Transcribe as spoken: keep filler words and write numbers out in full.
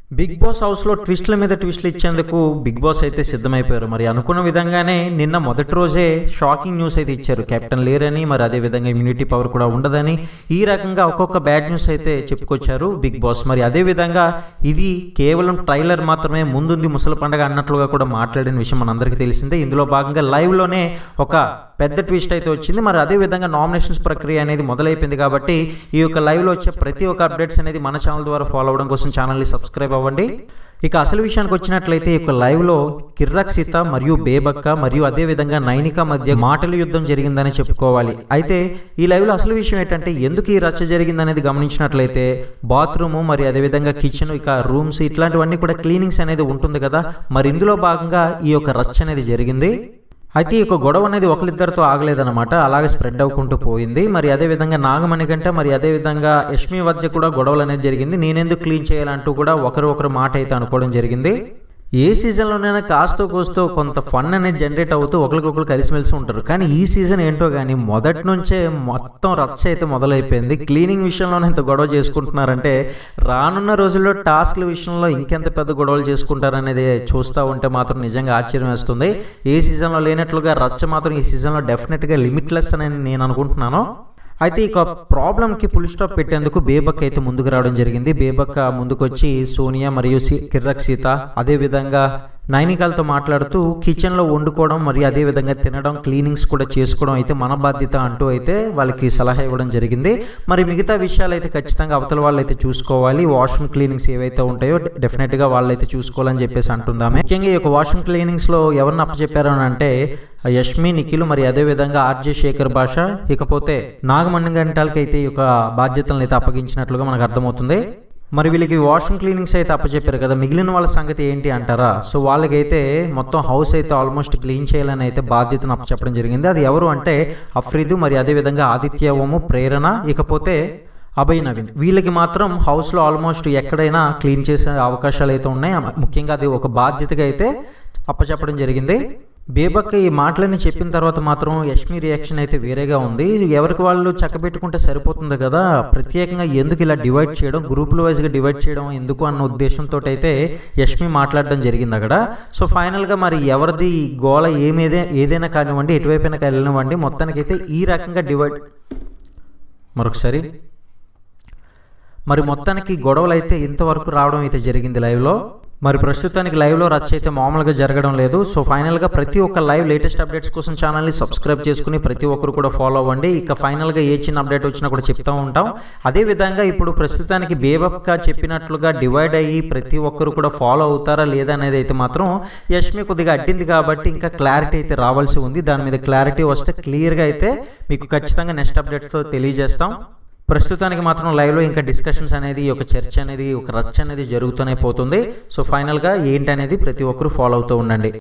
Big boss హౌస్లో ట్విస్ట్ల మీద ట్విస్ట్లు ఇచ్చేందుకు బిగ్ బాస్ అయితే సిద్ధమైపోయారు. మరి అనుకున్న విధంగానే నిన్న మొదటి రోజే షాకింగ్ న్యూస్ అయితే ఇచ్చారు. కెప్టెన్ లేరని, మరి అదే విధంగా ఇమ్యూనిటీ పవర్ కూడా ఉండదని, ఈ రకంగా ఒక్కొక్క బ్యాడ్ న్యూస్ అయితే చెప్పుకొచ్చారు బిగ్ బాస్. మరి అదే విధంగా ఇది కేవలం ట్రైలర్ మాత్రమే, ముందుంది ముసలి పండుగ అన్నట్లుగా కూడా మాట్లాడిన విషయం మనందరికీ తెలిసిందే. ఇందులో భాగంగా లైవ్లోనే ఒక పెద్ద ట్విస్ట్ అయితే వచ్చింది. మరి అదే విధంగా నామినేషన్స్ ప్రక్రియ అనేది మొదలైపోయింది కాబట్టి ఈ యొక్క లైవ్లో వచ్చే ప్రతి ఒక్క అప్డేట్స్ అనేది మన ఛానల్ ద్వారా ఫాలో అవ్వడం కోసం ఛానల్ని సబ్స్క్రైబ్ అవ్వండి. ఇక అసలు విషయానికి వచ్చినట్లయితే ఈ యొక్క లైవ్లో కిర్రక్ సీత మరియు బేబక్క మరియు అదే విధంగా నైనిక మధ్య మాటల యుద్ధం జరిగిందని చెప్పుకోవాలి. అయితే ఈ లైవ్లో అసలు విషయం ఏంటంటే ఎందుకు ఈ రచ్చ జరిగిందనేది గమనించినట్లయితే బాత్రూము మరి అదేవిధంగా కిచెన్, ఇక రూమ్స్ ఇట్లాంటివన్నీ కూడా క్లీనింగ్స్ అనేది ఉంటుంది కదా. మరి ఇందులో భాగంగా ఈ యొక్క రచ్చ అనేది జరిగింది. అయితే ఈ యొక్క గొడవ అనేది ఒకరిద్దరితో ఆగలేదన్నమాట, అలాగే స్ప్రెడ్ అవ్వుకుంటూ పోయింది. మరి అదేవిధంగా నాగమణి కంటే మరి అదేవిధంగా యష్మి మధ్య కూడా గొడవలు అనేది జరిగింది. నేనెందుకు క్లీన్ చేయాలంటూ కూడా ఒకరు ఒకరు మాట అయితే అనుకోవడం జరిగింది. ఏ సీజన్లోనైనా కాస్తో కోస్తో కొంత ఫన్ అనేది జనరేట్ అవుతూ ఒకరికొకరు కలిసిమెలిసి ఉంటారు. కానీ ఈ సీజన్ ఏంటో కానీ మొదటి నుంచే మొత్తం రచ్చ అయితే మొదలైపోయింది. క్లీనింగ్ విషయంలోనే ఇంత గొడవ చేసుకుంటున్నారంటే రానున్న రోజుల్లో టాస్క్ల విషయంలో ఇంకెంత పెద్ద గొడవలు చేసుకుంటారనేది చూస్తూ ఉంటే మాత్రం నిజంగా ఆశ్చర్యం వేస్తుంది. ఏ సీజన్లో లేనట్లుగా రచ్చ మాత్రం ఈ సీజన్లో డెఫినెట్గా లిమిట్లెస్ అని నేను అనుకుంటున్నాను. అయితే ఇక ప్రాబ్లంకి ఫుల్ స్టాప్ పెట్టేందుకు బేబక్క అయితే ముందుకు రావడం జరిగింది. బేబక్క ముందుకొచ్చి సోనియా మరియు కిర్రక్ సీత అదేవిధంగా నైనికాలతో మాట్లాడుతూ కిచెన్లో వండుకోవడం మరియు అదేవిధంగా తినడం, క్లీనింగ్స్ కూడా చేసుకోవడం అయితే మన బాధ్యత అంటూ అయితే వాళ్ళకి సలహా ఇవ్వడం జరిగింది. మరి మిగతా విషయాలు అయితే ఖచ్చితంగా అవతల వాళ్ళు అయితే చూసుకోవాలి. వాష్రూమ్ క్లీనింగ్స్ ఏవైతే ఉంటాయో డెఫినెట్గా వాళ్ళు అయితే చూసుకోవాలని చెప్పేసి అంటుందామే. ముఖ్యంగా ఈ యొక్క వాష్రూమ్ క్లీనింగ్స్లో ఎవరిని అప్పచెప్పారు అని అంటే యష్మి, నిఖిల్ మరి అదేవిధంగా ఆర్జే శేఖర్ భాష, ఇకపోతే నాగమణి గంటలకి అయితే ఈ యొక్క బాధ్యతలను అయితే అప్పగించినట్లుగా మనకు అర్థమవుతుంది. మరి వీళ్ళకి వాష్రూమ్ క్లీనింగ్స్ అయితే అప్పచెప్పారు కదా, మిగిలిన వాళ్ళ సంగతి ఏంటి అంటారా? సో వాళ్ళకైతే మొత్తం హౌస్ అయితే ఆల్మోస్ట్ క్లీన్ చేయాలని అయితే బాధ్యతను అప్పచెప్పడం జరిగింది. అది ఎవరు అంటే అఫ్రీదు మరి అదేవిధంగా ఆదిత్య ఓము, ప్రేరణ, ఇకపోతే అభయ్ నవీన్. వీళ్ళకి మాత్రం హౌస్లో ఆల్మోస్ట్ ఎక్కడైనా క్లీన్ చేసే అవకాశాలు అయితే ఉన్నాయి. ముఖ్యంగా అది ఒక బాధ్యతగా అయితే అప్పచెప్పడం జరిగింది. బేబక్క ఈ మాటలన్నీ చెప్పిన తర్వాత మాత్రం యష్మి రియాక్షన్ అయితే వేరేగా ఉంది. ఎవరికి వాళ్ళు చక్కబెట్టుకుంటే సరిపోతుంది కదా, ప్రత్యేకంగా ఎందుకు ఇలా డివైడ్ చేయడం, గ్రూపుల వైజ్గా డివైడ్ చేయడం ఎందుకు అన్న ఉద్దేశంతో అయితే యష్మి మాట్లాడడం జరిగింది అక్కడ. సో ఫైనల్గా మరి ఎవరిది గోల ఏమేదే ఏదైనా కానివ్వండి, ఎటువైపోయినా వెళ్ళనివ్వండి, మొత్తానికైతే ఈ రకంగా డివైడ్ మరొకసారి మరి మొత్తానికి గొడవలు అయితే ఇంతవరకు రావడం అయితే జరిగింది లైవ్లో. మరి ప్రస్తుతానికి లైవ్లో రచ్చ అయితే మామూలుగా జరగడం లేదు. సో ఫైనల్గా ప్రతి ఒక్క లైవ్ లేటెస్ట్ అప్డేట్స్ కోసం ఛానల్ని సబ్స్క్రైబ్ చేసుకుని ప్రతి ఒక్కరు కూడా ఫాలో అవ్వండి. ఇక ఫైనల్గా ఏ చిన్న అప్డేట్ వచ్చినా కూడా చెప్తూ ఉంటాం. అదేవిధంగా ఇప్పుడు ప్రస్తుతానికి బేబక్క చెప్పినట్లుగా డివైడ్ అయ్యి ప్రతి ఒక్కరు కూడా ఫాలో అవుతారా లేదా అనేది అయితే మాత్రం యష్మి కొద్దిగా అడ్డింది కాబట్టి ఇంకా క్లారిటీ అయితే రావాల్సి ఉంది. దాని మీద క్లారిటీ వస్తే క్లియర్గా అయితే మీకు ఖచ్చితంగా నెక్స్ట్ అప్డేట్స్తో తెలియజేస్తాం. ప్రస్తుతానికి మాత్రం లైవ్లో ఇంకా డిస్కషన్స్ అనేది, ఒక చర్చ అనేది, ఒక రచ్చ అనేది జరుగుతూనే పోతుంది. సో ఫైనల్గా ఏంటి అనేది ప్రతి ఒక్కరు ఫాలో అవుతూ ఉండండి.